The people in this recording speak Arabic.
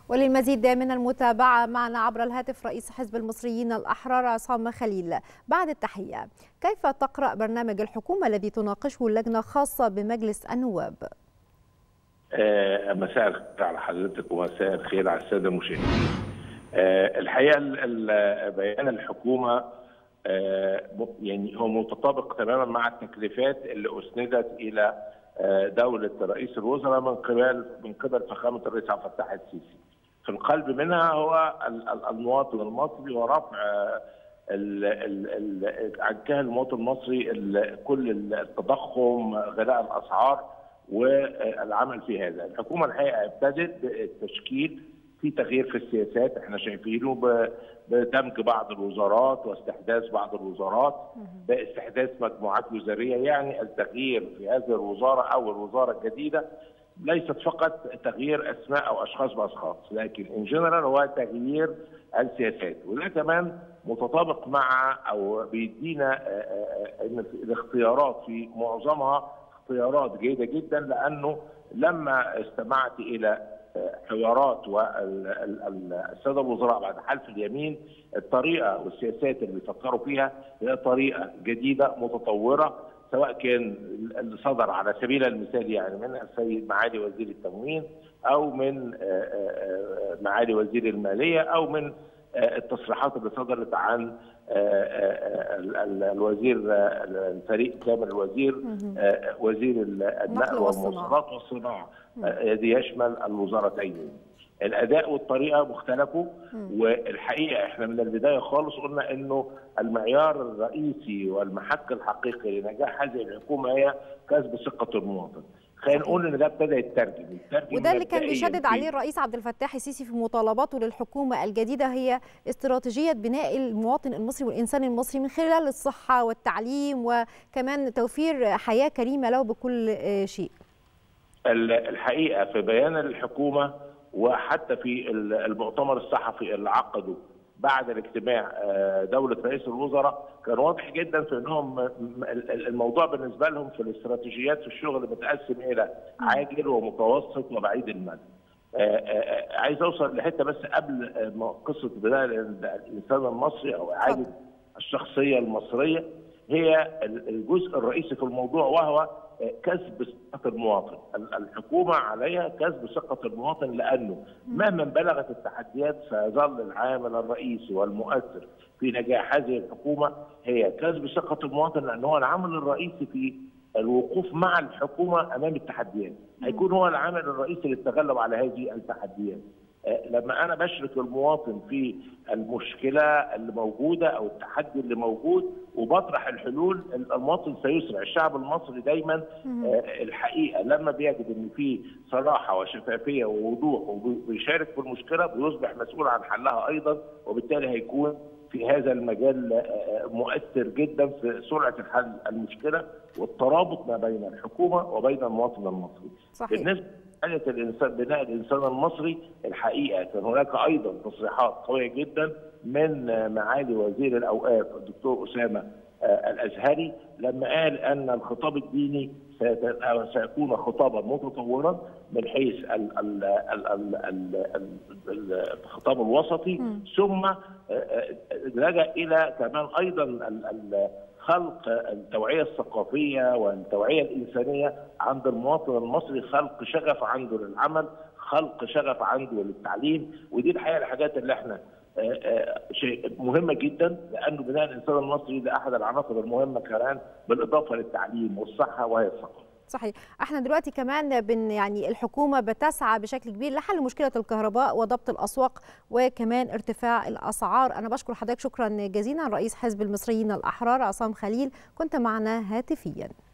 وللمزيد من المتابعة معنا عبر الهاتف رئيس حزب المصريين الأحرار عصام خليل. بعد التحية، كيف تقرأ برنامج الحكومة الذي تناقشه اللجنة خاصة بمجلس النواب؟ مساء الخير على حضرتك ومساء الخير على السادة المشاهدين. الحقيقة بيان الحكومة يعني هو متطابق تماما مع التكليفات اللي أسندت إلى دولة رئيس الوزراء من قبل فخامة الرئيس عبد الفتاح السيسي. في القلب منها هو المواطن المصري ورفع عن كاهل المواطن المصري كل التضخم، غلاء الأسعار والعمل في هذا. الحكومة الحقيقة ابتدت بالتشكيل في تغيير في السياسات احنا شايفينه بدمج بعض الوزارات واستحداث بعض الوزارات، باستحداث مجموعات وزاريه. يعني التغيير في هذه الوزاره او الوزاره الجديده ليست فقط تغيير اسماء او اشخاص باشخاص، لكن ان جنرال هو تغيير السياسات، وده كمان متطابق مع او بيدينا ان الاختيارات في معظمها اختيارات جيده جدا، لانه لما استمعت الى حوارات والساده الوزراء بعد حلف اليمين، الطريقه والسياسات اللي بيفكروا فيها هي طريقه جديده متطوره، سواء كان اللي صدر على سبيل المثال يعني من السيد معالي وزير التموين او من معالي وزير الماليه او من التصريحات اللي صدرت عن الوزير الفريق كامل الوزير وزير النقل والمواصلات والصناعه الذي يشمل الوزارتين. الاداء والطريقه مختلفوا، والحقيقه احنا من البدايه خالص قلنا انه المعيار الرئيسي والمحك الحقيقي لنجاح هذه الحكومه هي كسب ثقه المواطن. خلينا نقول ان ده ابتدى يترجم وده اللي كان بيشدد عليه الرئيس عبد الفتاح السيسي في مطالباته للحكومه الجديده، هي استراتيجيه بناء المواطن المصري والانسان المصري من خلال الصحه والتعليم وكمان توفير حياه كريمه له بكل شيء. الحقيقه في بيان الحكومه وحتى في المؤتمر الصحفي اللي عقده بعد الاجتماع دولة رئيس الوزراء كان واضح جدا في انهم الموضوع بالنسبه لهم في الاستراتيجيات في الشغل متقسم الى عاجل ومتوسط وبعيد المدى. عايز اوصل لحته بس قبل قصه بناء الانسان المصري او اعاده الشخصيه المصريه، هي الجزء الرئيسي في الموضوع وهو كسب ثقة المواطن. الحكومة عليها كسب ثقة المواطن، لأنه مهما بلغت التحديات سيظل العامل الرئيسي والمؤثر في نجاح هذه الحكومة هي كسب ثقة المواطن، لأنه هو العامل الرئيسي في الوقوف مع الحكومة أمام التحديات، هيكون هو العامل الرئيسي للتغلب على هذه التحديات. لما انا بشرك المواطن في المشكله اللي موجوده او التحدي اللي موجود وبطرح الحلول، المواطن سيسرع. الشعب المصري دايما الحقيقه لما بيجد ان في صراحه وشفافيه ووضوح وبيشارك في المشكله بيصبح مسؤول عن حلها ايضا، وبالتالي هيكون في هذا المجال مؤثر جدا في سرعه حل المشكله والترابط ما بين الحكومه وبين المواطن المصري. صحيح. بالنسبه بناء الانسان المصري، الحقيقه كان هناك ايضا تصريحات قويه جدا من معالي وزير الاوقاف الدكتور اسامه الازهري لما قال ان الخطاب الديني سيكون خطابا متطورا من حيث الخطاب الوسطي، ثم لجأ الى كمان ايضا خلق التوعية الثقافية والتوعية الإنسانية عند المواطن المصري، خلق شغف عنده للعمل، خلق شغف عنده للتعليم. ودي الحقيقة الحاجات اللي احنا شيء مهمة جدا، لأنه بناء الإنسان المصري ده أحد العناصر المهمة كمان بالإضافة للتعليم والصحة وهي الثقافة. صحيح. احنا دلوقتي كمان يعني الحكومه بتسعى بشكل كبير لحل مشكله الكهرباء وضبط الاسواق وكمان ارتفاع الاسعار. انا بشكر حضرتك شكرا جزيلا رئيس حزب المصريين الاحرار عصام خليل، كنت معنا هاتفيا.